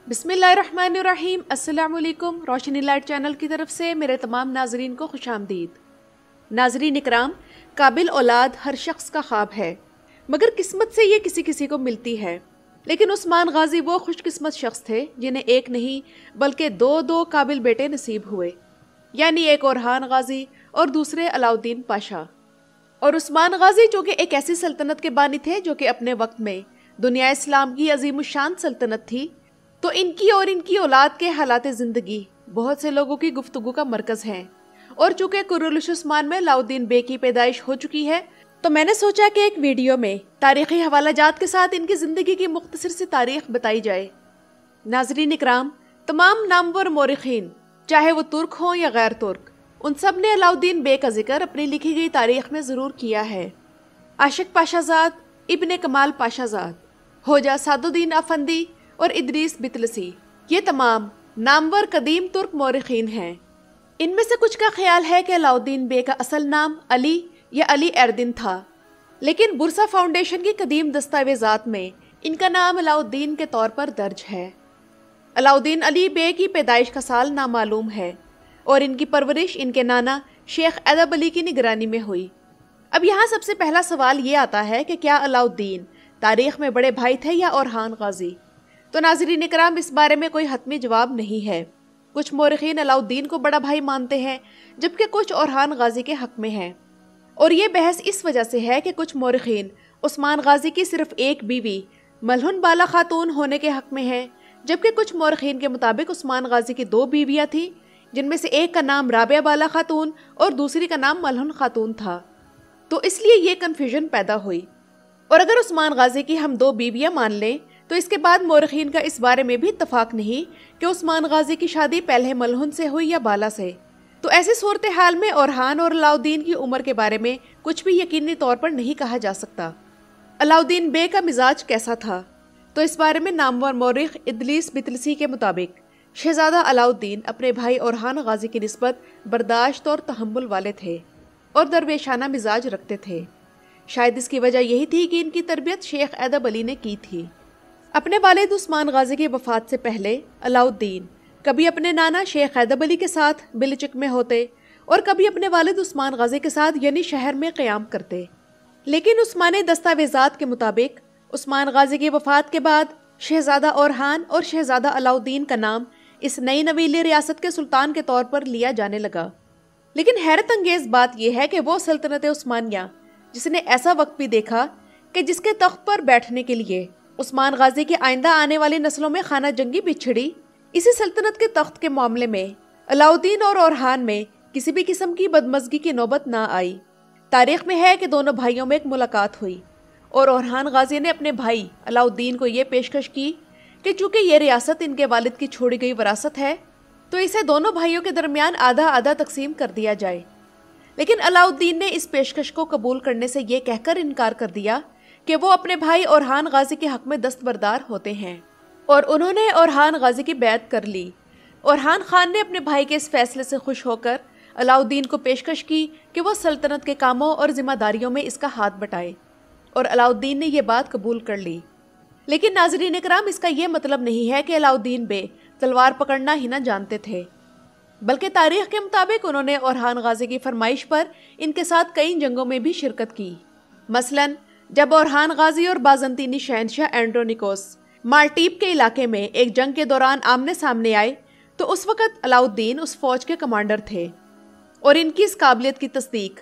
बिस्मिल्लाहिर्रहमानिर्रहीम। अस्सलाम वालेकुम। रोशनी लाइट चैनल की तरफ से मेरे तमाम नाजरीन को खुश आमदीद। नाजरीन इकराम, काबिल औलाद हर शख्स का ख्वाब है, मगर किस्मत से ये किसी किसी को मिलती है। लेकिन उस्मान गाजी वो खुशकिस्मत शख्स थे जिन्हें एक नहीं बल्कि दो काबिल बेटे नसीब हुए, यानी एक ओरहान गाजी और दूसरे अलाउद्दीन पाशा। और उस्मान गाजी जो कि एक ऐसी सल्तनत के बानी थे जो कि अपने वक्त में दुनिया इस्लाम की अजीमुशान सल्तनत थी, तो इनकी और इनकी औलाद के हालात ज़िंदगी बहुत से लोगों की गुफ्तगू का मरकज़ हैं। और चूँकि कुर्रुल उस्मान में अलाउद्दीन बे की पैदाइश हो चुकी है, तो मैंने सोचा कि एक वीडियो में तारीख़ी हवालाजात के साथ इनकी ज़िंदगी की मुख्तसर सी तारीख़ बताई जाए। नाज़रीन इकराम, तमाम नामवर मौरिख़ीन, चाहे वो तुर्क हों या गैर तुर्क, उन सब ने अलाउद्दीन बे का जिक्र अपनी लिखी गई तारीख़ में ज़रूर किया है। आशिक पाशाज़ाद, इब्ने कमाल पाशाज़ाद, होजा सादुद्दीन अफंदी और इदरीस बितलसी, ये तमाम नामवर कदीम तुर्क मौरिख़ीन हैं। इनमें से कुछ का ख्याल है कि अलाउद्दीन बे का असल नाम अली या अली एरदिन था, लेकिन बुरसा फाउंडेशन की कदीम दस्तावेज़ात में इनका नाम अलाउद्दीन के तौर पर दर्ज है। अलाउद्दीन अली बे की पैदाइश का साल नामालूम है और इनकी परवरिश इनके नाना शेख अदब अली की निगरानी में हुई। अब यहाँ सबसे पहला सवाल ये आता है कि क्या अलाउद्दीन तारीख़ में बड़े भाई थे या ओरहान गाजी? तो नाज़रीन इकराम, इस बारे में कोई हतमी जवाब नहीं है। कुछ मौरिख़ीन अलाउद्दीन को बड़ा भाई मानते हैं, जबकि कुछ ओरहान गाजी के हक़ में हैं। और ये बहस इस वजह से है कि कुछ मौरिख़ीन उस्मान गाजी की सिर्फ एक बीवी मलहुन बाला खातून होने के हक़ में है, जबकि कुछ मौरिख़ीन के मुताबिक उस्मान गाजी की दो बीवियाँ थीं, जिनमें से एक का नाम राबिया बाला खातून और दूसरी का नाम मलहुन खातून था। तो इसलिए ये कन्फ्यूजन पैदा हुई। और अगर उस्मान गाजी की हम दो बीवियाँ मान लें, तो इसके बाद मौरिख़ीन का इस बारे में भी इत्तफाक नहीं कि उस्मान गाजी की शादी पहले मलहुन से हुई या बाला से। तो ऐसी सूरत हाल में ओरहान और अलाउद्दीन की उम्र के बारे में कुछ भी यकीनी तौर पर नहीं कहा जा सकता। अलाउद्दीन बे का मिजाज कैसा था? तो इस बारे में नामवर मौरिख़ इदरीस बितलसी के मुताबिक शहजादा अलाउद्दीन अपने भाई ओरहान गाजी की निस्बत बर्दाश्त और तहम्मुल वाले थे और दरवेशाना मिजाज रखते थे। शायद इसकी वजह यही थी कि इनकी तरबियत शेख अदब अली ने की थी। अपने वालिद उस्मान गाजी की वफ़ात से पहले अलाउद्दीन कभी अपने नाना शेख अदब अली के साथ बिलचिक में होते और कभी अपने वालिद उस्मान गाजी के साथ यानी शहर में क़याम करते। लेकिन उस्मानी दस्तावेज़ात के मुताबिक उस्मान गाजी की वफ़ात के बाद शहजादा ओरहान और शहजादा अलाउद्दीन का नाम इस नई नवीली रियासत के सुल्तान के तौर पर लिया जाने लगा। लेकिन हैरत अंगेज़ बात यह है कि वो सल्तनत उस्मानिया जिसने ऐसा वक्त भी देखा कि जिसके तख्त पर बैठने के लिए उस्मान गाजी की आइंदा आने वाली नस्लों में खाना जंगी बिछड़ी, इसी सल्तनत के तख्त के मामले में अलाउद्दीन और ओरहान में किसी भी किस्म की बदमज़गी की नौबत ना आई। तारीख़ में है कि दोनों भाइयों में एक मुलाकात हुई और ओरहान गाजी ने अपने भाई अलाउद्दीन को ये पेशकश की कि चूँकि ये रियासत इनके वालिद की छोड़ी गई विरासत है, तो इसे दोनों भाइयों के दरमियान आधा आधा तकसीम कर दिया जाए। लेकिन अलाउद्दीन ने इस पेशकश को कबूल करने से ये कहकर इनकार कर दिया कि वो अपने भाई ओरहान गाजी के हक़ में दस्तबरदार होते हैं, और उन्होंने ओरहान गाजी की बैत कर ली। ओरहान खान ने अपने भाई के इस फैसले से खुश होकर अलाउद्दीन को पेशकश की कि वो सल्तनत के कामों और जिम्मेदारियों में इसका हाथ बटाए, और अलाउद्दीन ने यह बात कबूल कर ली। लेकिन नाज़रीन इकराम, इसका यह मतलब नहीं है कि अलाउद्दीन बे तलवार पकड़ना ही ना जानते थे, बल्कि तारीख़ के मुताबिक उन्होंने ओरहान गाजी की फरमाइश पर इनके साथ कई जंगों में भी शिरकत की। मसलन जब ओरहान गाजी और बाज़ंतीनी शहंशाह एंड्रोनिकोस माल्टीप के इलाके में एक जंग के दौरान आमने सामने आए, तो उस वक़्त अलाउद्दीन उस फौज के कमांडर थे और इनकी इस काबिलियत की तस्दीक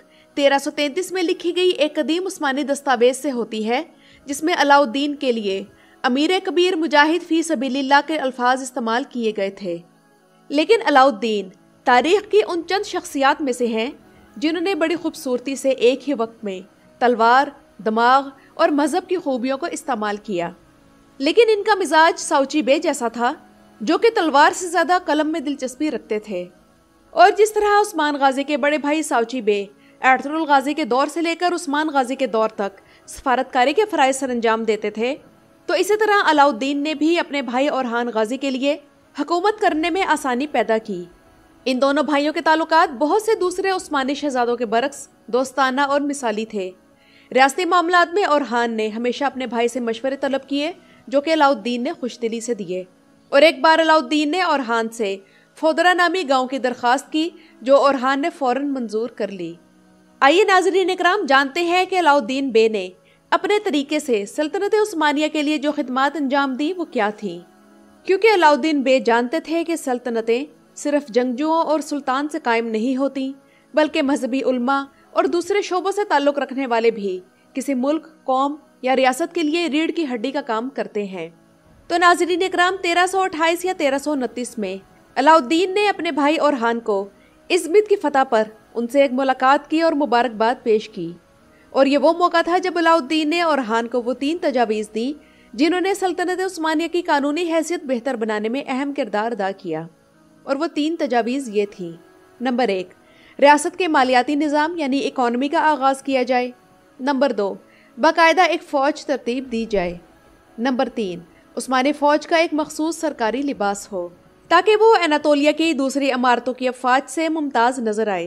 1333 में लिखी गई एक कदीम उस्मानी दस्तावेज से होती है, जिसमें अलाउद्दीन के लिए अमीर कबीर मुजाहिद फ़ी सबीलिल्लाह के अल्फाज इस्तेमाल किए गए थे। लेकिन अलाउद्दीन तारीख़ की उन चंद शख्सियात में से हैं जिन्होंने बड़ी खूबसूरती से एक ही वक्त में तलवार, दिमाग और मज़हब की खूबियों को इस्तेमाल किया। लेकिन इनका मिजाज साउची बे जैसा था, जो कि तलवार से ज़्यादा कलम में दिलचस्पी रखते थे। और जिस तरह उस्मान गाजी के बड़े भाई साउची बे एर्तुगरुल गाजी के दौर से लेकर उस्मान गाजी के दौर तक सफारतकारी के फ़राइज़ सर अंजाम देते थे, तो इसी तरह अलाउद्दीन ने भी अपने भाई ओरहान गाजी के लिए हुकूमत करने में आसानी पैदा की। इन दोनों भाइयों के ताल्लुकात बहुत से दूसरे उस्मानी शहजादों के बरक्स दोस्ताना और मिसाली थे। रियासती मामलात में ओरहान ने हमेशा अपने भाई से मशवरे तलब किए, जो कि अलाउद्दीन ने खुशदिली से दिए। اور ایک بار علاؤالدین نے اورحان سے فودرا نامی گاؤں کی درخواست کی جو اورحان نے فوراً منظور کر لی۔ آئیے ناظرین اکرام جانتے ہیں کہ علاؤالدین بے نے اپنے طریقے سے سلطنت عثمانیہ کے لیے جو خدمات انجام دی وہ کیا تھیں، کیونکہ علاؤالدین بے جانتے تھے کہ سلطنتیں صرف جنگجوؤں اور سلطان سے قائم نہیں ہوتی بلکہ مذہبی علماء اور دوسرے شعبوں سے تعلق رکھنے والے بھی کسی ملک، قوم یا ریاست کے لیے ریڑھ کی ہڈی کا کام کرتے ہیں۔ تو ناظرین اکرام 1328 یا 1329 میں علاؤالدین نے اپنے بھائی اورحان کو ازمت کی فتح پر ان سے ایک ملاقات کی اور مبارکباد پیش کی، اور یہ وہ موقع تھا جب علاؤالدین نے اورحان کو وہ 3 تجاویز دی جنہوں نے سلطنت عثمانیہ کی قانونی حیثیت بہتر بنانے میں اہم کردار ادا کیا، اور وہ 3 تجاویز یہ تھیں۔ نمبر 1، ریاست کے مالیاتی نظام یعنی اکانومی کا آغاز کیا جائے۔ نمبر 2، باقاعدہ ایک فوج ترتیب دی جائے۔ نمبر 3، عثمانی فوج کا ایک مخصوص سرکاری لباس ہو تاکہ وہ اناطولیہ کی دوسری عمارتوں کی افواج سے ممتاز نظر آئے۔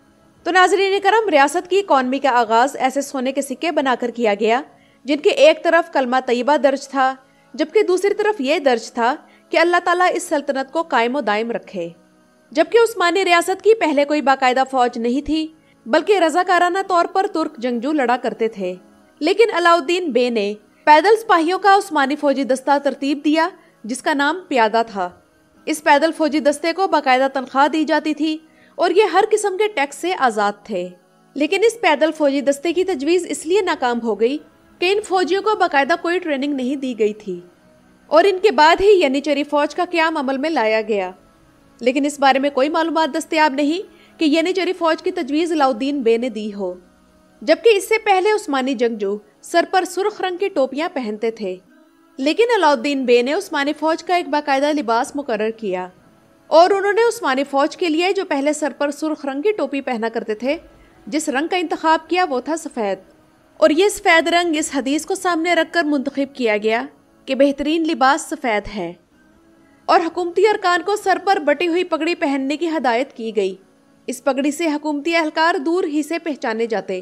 تو ناظرین کرم، ریاست کی اکانومی کا آغاز ایسے سونے کے سکے بنا کر کیا گیا جن کے ایک طرف کلمہ طیبہ درج تھا جبکہ دوسری طرف یہ درج تھا کہ اللہ تعالیٰ اس سلطنت کو قائم و دائم رکھے۔ جبکہ عثمانی ریاست کی پہلے کوئی باقاعدہ فوج نہیں تھی بلکہ رضاکارانہ طور پر ترک جنگجو لڑا کرتے تھے، لیکن علاؤالدین بے نے پیدل سپاہیوں کا عثمانی فوجی دستہ ترتیب دیا جس کا نام پیادہ تھا۔ اس پیدل فوجی دستے کو باقاعدہ تنخواہ دی جاتی تھی اور یہ ہر قسم کے ٹیکس سے آزاد تھے، لیکن اس پیدل فوجی دستے کی تجویز اس لیے ناکام ہو گئی کہ ان فوجیوں کو باقاعدہ کوئی ٹریننگ نہیں دی گئی تھی، اور ان کے بعد ہی ینیچری فوج کا قیام عمل میں لایا گیا، لیکن اس بارے میں کوئی معلومات دستیاب نہیں کہ ینیچری فوج کی تجویز علاؤالدین بے نے دی ہو، جبکہ اس سے پہلے عثمانی جنگجو سر پر سرخ رنگ کی ٹوپیاں پہنتے تھے، لیکن علاؤالدین بے نے عثمانی فوج کا ایک باقاعدہ لباس مقرر کیا، اور انہوں نے عثمانی فوج کے لیے جو پہلے سر پر سرخ رنگ کی ٹوپی پہنا کرتے تھے جس رنگ کا انتخاب کیا وہ تھا سفید، اور یہ سفید رنگ اس حدیث کو سامنے رکھ کر منتخب کیا گیا کہ بہترین لباس سفید ہے، اور حکومتی ارکان کو سر پر بٹی ہوئی پگڑی پہننے کی ہدایت کی گئی۔ اس پگڑی سے حکومتی اہلکار دور ہی سے پہچانے جاتے،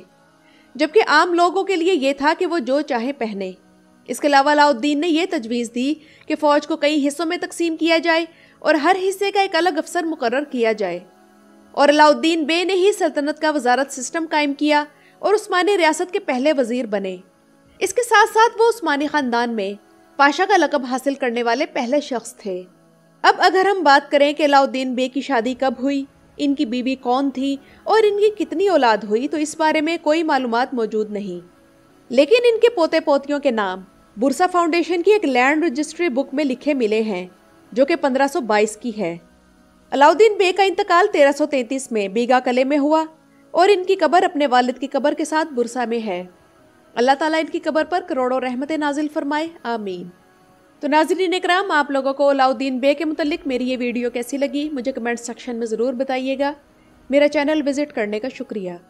جبکہ عام لوگوں کے لیے یہ تھا کہ وہ جو چاہے پہنے۔ اس کے علاوہ علاؤالدین نے یہ تجویز دی کہ فوج کو کئی حصوں میں تقسیم کیا جائے اور ہر حصے کا ایک الگ افسر مقرر کیا جائے، اور علاؤالدین بے نے ہی سلطنت کا وزارت سسٹم قائم کیا اور عثمانی ریاست کے پہلے وزیر بنے۔ اس کے ساتھ ساتھ وہ عثمانی خاندان میں پاشا کا لقب حاصل کرنے والے پہلے شخص تھے۔ اب اگر ہم بات کریں کہ علاؤالدین بے کی شادی کب ہوئی، ان کی بیوی کون تھی اور ان کی کتنی اولاد ہوئی، تو اس بارے میں کوئی معلومات موجود نہیں، لیکن ان کے پوتے پوتیوں کے نام بورسا فاؤنڈیشن کی ایک لینڈ رجسٹری بک میں لکھے ملے ہیں جو کہ 1522 کی ہے۔ علاؤالدین بے کا انتقال 1333 میں بیگا قلعے میں ہوا اور ان کی قبر اپنے والد کی قبر کے ساتھ بورسا میں ہے۔ اللہ تعالیٰ ان کی قبر پر کروڑوں رحمتیں نازل فرمائے، آمین۔ تو ناظرین اکرام، آپ لوگوں کو علاؤالدین بے کے متعلق میری یہ ویڈیو کیسی لگی مجھے کمنٹ سیکشن میں ضرور بتائیے گا۔ میرا چینل وزٹ کرنے کا شکریہ۔